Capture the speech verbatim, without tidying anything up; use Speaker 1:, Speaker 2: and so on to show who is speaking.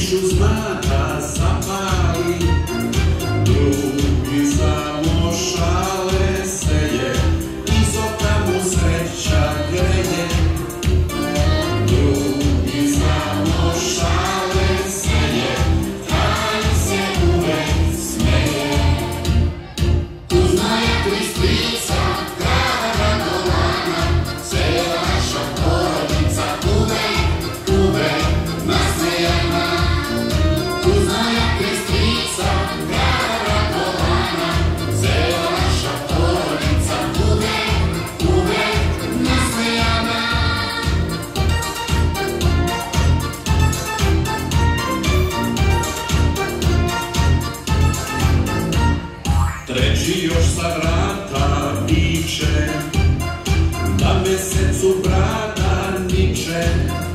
Speaker 1: Kišu zna da zapali, drugi samo šale seje, iz oka mu sreća greje. Drugi samo šale seje, taj se uvek smeje.
Speaker 2: Uz Majetu i strica, grada Radovana, sela naša porodica uvek, uvek nasmejana. Uz Majetu i strica, grada Radovana, sela naša porodica uvek, uvek nasmejana.
Speaker 1: Treći još sa vrata viče, da mesecu brada niče.